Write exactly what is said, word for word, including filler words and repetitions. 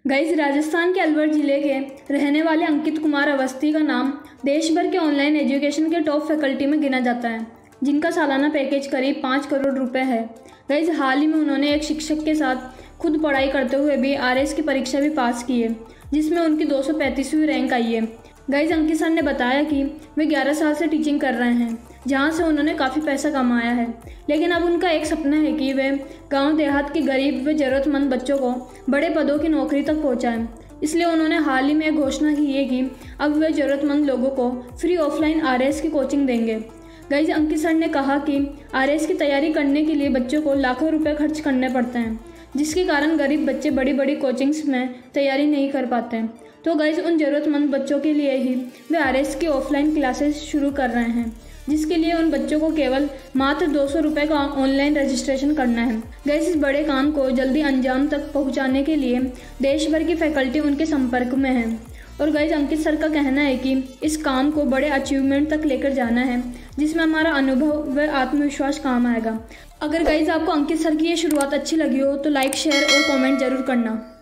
Guys, Rajasthan के अलवर जिले के रहने वाले अंकित कुमार अवस्थी का नाम देश भर के ऑनलाइन एजुकेशन के टॉप फैकल्टी में गिना जाता है, जिनका सालाना पैकेज करीब पाँच करोड़ रुपए है। गाइस, हाल ही में उन्होंने एक शिक्षक के साथ खुद पढ़ाई करते हुए भी आर एस की परीक्षा भी पास की है, जिसमें उनकी दो सौ पैंतीसवीं रैंक आई है। गाइस, अंकित सर ने बताया कि वे ग्यारह साल से टीचिंग कर रहे हैं, जहां से उन्होंने काफ़ी पैसा कमाया है, लेकिन अब उनका एक सपना है कि वे गांव देहात के गरीब व ज़रूरतमंद बच्चों को बड़े पदों की नौकरी तक पहुंचाएं। इसलिए उन्होंने हाल ही में एक घोषणा की है कि अब वे ज़रूरतमंद लोगों को फ्री ऑफलाइन आर एस की कोचिंग देंगे। गाइस, अंकित सर ने कहा कि आर एस की तैयारी करने के लिए बच्चों को लाखों रुपये खर्च करने पड़ते हैं, जिसके कारण गरीब बच्चे बड़ी बड़ी कोचिंग्स में तैयारी नहीं कर पाते हैं। तो गाइस, उन ज़रूरतमंद बच्चों के लिए ही वे आर एस की ऑफलाइन क्लासेस शुरू कर रहे हैं, जिसके लिए उन बच्चों को केवल मात्र दो सौ रुपये का ऑनलाइन रजिस्ट्रेशन करना है। गाइस, इस बड़े काम को जल्दी अंजाम तक पहुंचाने के लिए देश भर की फैकल्टी उनके संपर्क में है। और गाइस, अंकित सर का कहना है कि इस काम को बड़े अचीवमेंट तक लेकर जाना है, जिसमें हमारा अनुभव व आत्मविश्वास काम आएगा। अगर गाइस आपको अंकित सर की ये शुरुआत अच्छी लगी हो तो लाइक, शेयर और कमेंट जरूर करना।